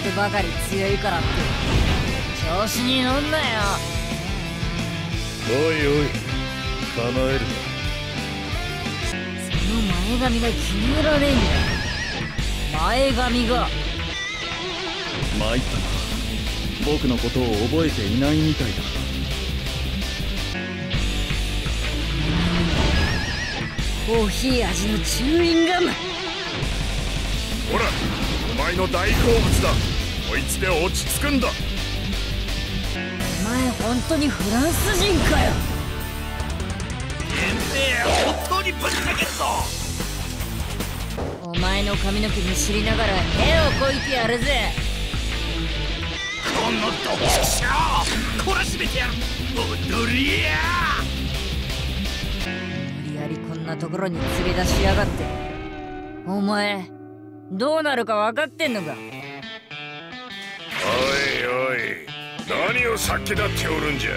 ってばかり強いからって調子に乗んなよ。 おいおい、構えるな。 その前髪が気に入らねえんだよ。前髪が。 参ったな。僕のことを覚えていないみたいだ。 コーヒー味のチューインガム。 ほら、お前の大好物だ。こいつで落ち着くんだ。 お前本当にフランス人かよ。 本当にぶっかけるぞ。 お前の髪の毛に知りながら絵をこいてやるぜ。 このドキシャー、懲らしめてやる。踊りや。 無理やりこんなところに連れ出しやがって。お前どうなるか分かってんのか。 おいおい、何をさっきだっておるんじゃ。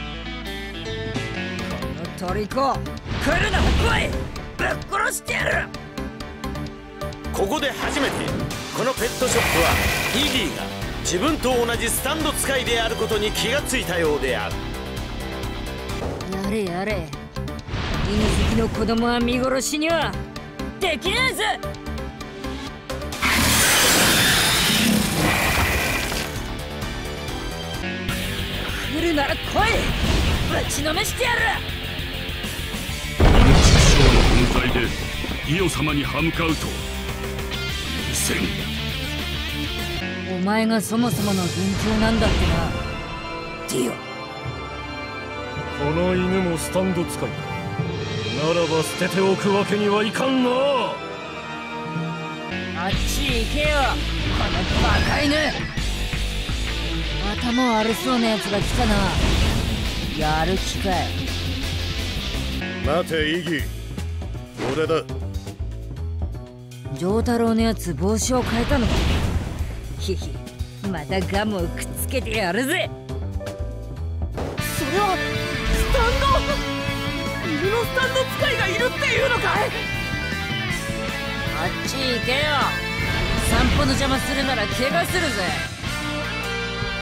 このトリコ、来るな来い、ぶっ殺してやる。 ここで初めてこのペットショップはイギーが自分と同じスタンド使いであることに気がついたようである。 やれやれ、犬好きの子供は見殺しにはできねえぜ。来るなら来い、ぶちのめしてやる。 あの畜生の存在でイオ様に歯向かうとは許せん。 お前がそもそもの元凶なんだってな、ディオ。 この犬もスタンド使いならば捨てておくわけにはいかんな。 あっち行けよ、このバカ犬。頭悪そうなやつが来たな。やる気かい。 待てイギー、俺だ。 丈太郎のやつ帽子を変えたのか。ひひ、またガムをくっつけてやるぜ。 それはスタンド、犬のスタンド使いがいるっていうのかい。 あっち行けよ、散歩の邪魔するなら怪我するぜ。